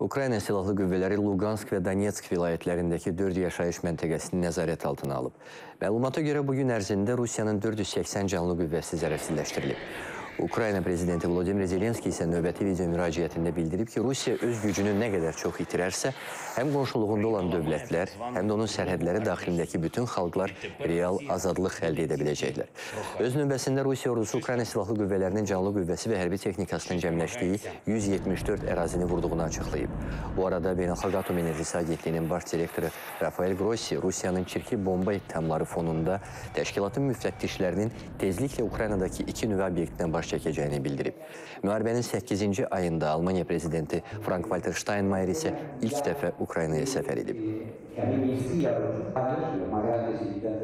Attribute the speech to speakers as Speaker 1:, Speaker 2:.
Speaker 1: Ukrayna Silahlı Qüvvələri Luqansk və Donetsk vilayətlərindəki 4 yaşayış məntəqəsini nəzarət altına alıb. Məlumata görə bugün ərzində Rusiyanın 480 canlı qüvvəsi zərərsizləşdirilib. Ukrayna prezidenti Vladimir Zelenski isə növbəti video müraciətində bildirib ki, Rusiya öz gücünü nə qədər çox itirərsə, həm qonşuluğunda olan dövlətlər, həm də onun sərhədləri daxilindəki bütün xalqlar real azadlıq əldə edə biləcəklər. Öz növbəsində Rusiya ordusu Ukrayna Silahlı Qüvvələrinin canlı qüvvəsi və hərbi texnikasının cəmləşdiyi 174 ərazini vurduğunu açıqlayıb. Bu arada Beynəlxalq Atom Enerjisi Agentliyinin baş direktoru Rafael Grossi Rusiyanın çirkli bomba ittihamları fonunda təşkilatın müfəttişlərinin tezliklə Ukraynadakı 2 nüvə obyektindən baş çəkəcəyini bildirib. Müharibənin 8-ci ayında Almaniya prezidenti Frank-Walter Steinmeier isə ilk dəfə Ukraynaya səfər edib.